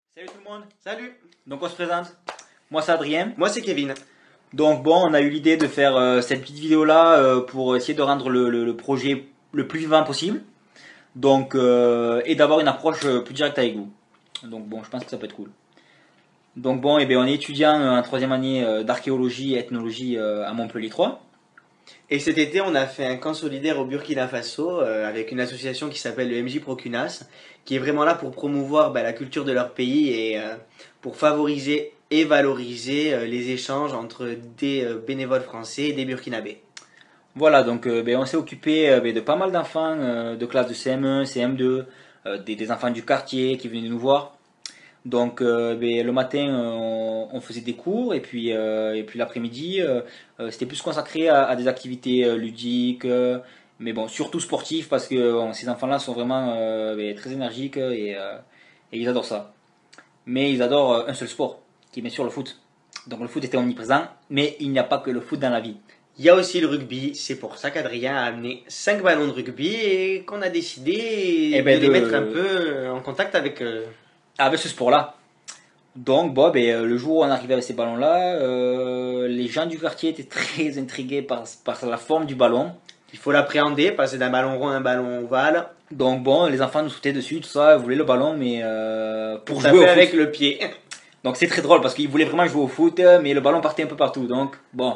Salut tout le monde. Salut. Donc on se présente. Moi c'est Adrien. Moi c'est Kevin. Donc bon, on a eu l'idée de faire cette petite vidéo là pour essayer de rendre le projet le plus vivant possible. Donc et d'avoir une approche plus directe avec vous. Donc bon, je pense que ça peut être cool. Donc bon, on est étudiant en troisième année d'archéologie et ethnologie à Montpellier 3. Et cet été, on a fait un camp solidaire au Burkina Faso avec une association qui s'appelle le MJ Procunas, qui est vraiment là pour promouvoir la culture de leur pays et pour favoriser et valoriser les échanges entre des bénévoles français et des Burkinabés. Voilà, donc on s'est occupé de pas mal d'enfants de classe de CM1, CM2, des enfants du quartier qui venaient nous voir. Donc le matin on faisait des cours et puis l'après-midi c'était plus consacré à des activités ludiques, mais bon surtout sportives parce que ces enfants-là sont vraiment très énergiques et ils adorent ça. Mais ils adorent un seul sport, qui est bien sûr le foot. Donc le foot était omniprésent, mais il n'y a pas que le foot dans la vie. Il y a aussi le rugby, c'est pour ça qu'Adrien a amené 5 ballons de rugby et qu'on a décidé de les mettre un peu en contact avec ce sport-là. Donc le jour où on arrivait avec ces ballons-là, les gens du quartier étaient très intrigués par la forme du ballon. Il faut l'appréhender, passer d'un ballon rond à un ballon ovale. Donc bon, les enfants nous sautaient dessus, tout ça, ils voulaient le ballon, mais pour jouer avec le pied. Donc c'est très drôle parce qu'ils voulaient vraiment jouer au foot, mais le ballon partait un peu partout. Donc bon,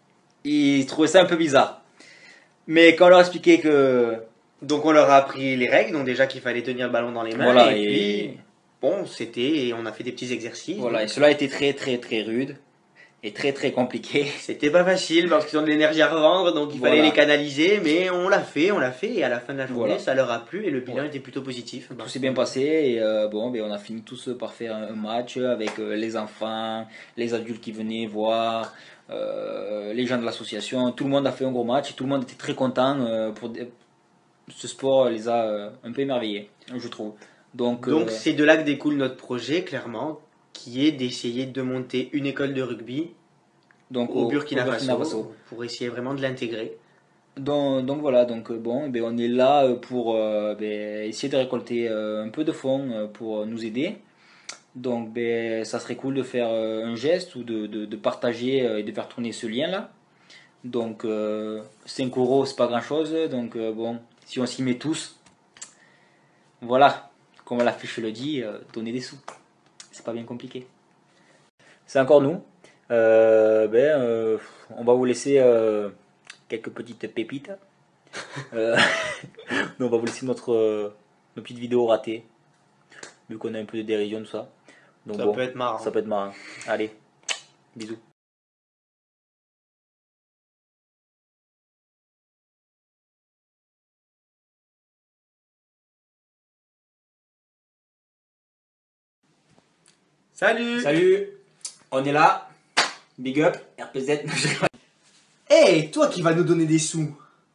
ils trouvaient ça un peu bizarre. Mais quand on leur expliquait que... Donc on leur a appris les règles, donc déjà qu'il fallait tenir le ballon dans les mains. Voilà, et puis... Bon, et on a fait des petits exercices. Voilà, et cela a été très très très rude et très très compliqué. C'était pas facile parce qu'ils ont de l'énergie à revendre, donc il fallait les canaliser, mais on l'a fait, et à la fin de la journée, ça leur a plu et le bilan était plutôt positif. Tout s'est bien passé et on a fini tous par faire un match avec les enfants, les adultes qui venaient voir, les gens de l'association. Tout le monde a fait un gros match et tout le monde était très content. Ce sport les a un peu émerveillés, je trouve. Donc c'est de là que découle notre projet, clairement, qui est d'essayer de monter une école de rugby au Burkina Faso pour essayer vraiment de l'intégrer. Donc voilà, on est là pour essayer de récolter un peu de fonds pour nous aider. Donc ça serait cool de faire un geste ou de partager et de faire tourner ce lien là. Donc 5 euros c'est pas grand chose, donc si on s'y met tous, voilà. Comme l'affiche le dit, donner des sous. C'est pas bien compliqué. C'est encore nous. On va vous laisser quelques petites pépites. On va vous laisser nos petites vidéos ratées. Vu qu'on a un peu de dérision, tout ça. Donc, ça peut être marrant. Ça peut être marrant. Allez, bisous. Salut. Salut. On est là. Big up. RPZ. Hey, toi qui vas nous donner des sous.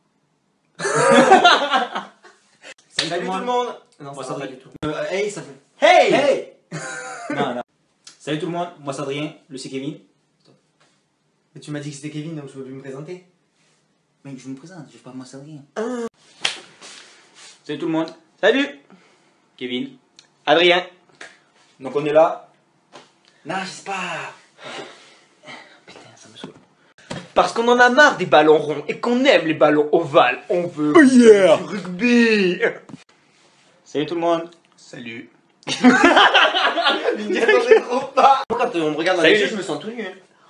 Salut tout le monde. Non, ça va pas du tout. Hey, ça fait... Hey. Hey. Non. Salut tout le monde. Moi c'est Adrien. Lui c'est Kevin. Mais tu m'as dit que c'était Kevin, donc je veux plus me présenter. Mais je me présente. Je parle moi c'est Adrien. Salut tout le monde. Salut. Kevin. Adrien. Donc on est là. Non, je sais pas. Putain, ça me saoule. Parce qu'on en a marre des ballons ronds et qu'on aime les ballons ovales. On veut du rugby. Salut tout le monde. Salut. Il n'y attendait trop pas. Quand on me regarde dans les yeux, je me sens tout nu.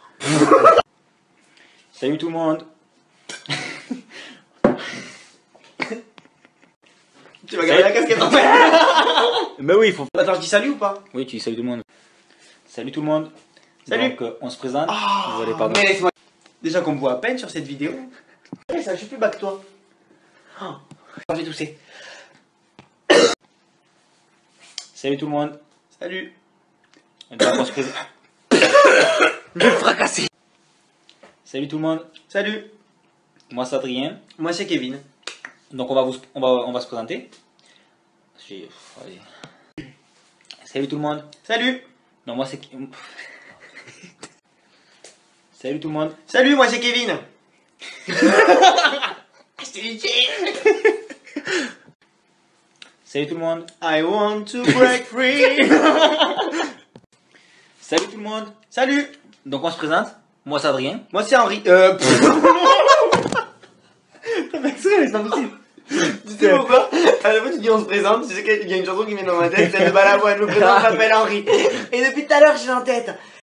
Salut tout le monde. Tu vas garder la casquette en fait. Mais oui, il faut... Attends, je dis salut ou pas? Oui, tu dis salut tout le monde. Salut tout le monde. Salut. Donc on se présente. Oh, mais laisse-moi. Déjà qu'on me voit à peine sur cette vidéo. Ça, je suis plus bas que toi. Oh, j'ai toussé. Salut tout le monde. Salut. Donc on se présente. Je vais me fracasser. Salut tout le monde. Salut. Moi c'est Adrien. Moi c'est Kevin. Donc on va se présenter. Allez. Salut tout le monde. Salut. Non, moi c'est... Salut tout le monde. Salut, moi c'est Kevin. Salut tout le monde. I want to break free. Salut tout le monde. Salut. Donc on se présente. Moi c'est Adrien. Moi c'est Henri. Mec, c'est pas possible. Tu sais pourquoi? À la fois tu dis on se présente, tu sais qu'il y a une chanson qui vient dans ma tête, c'est de Balavoine, je me présente, je m'appelle Henri. Et depuis tout à l'heure j'ai en tête.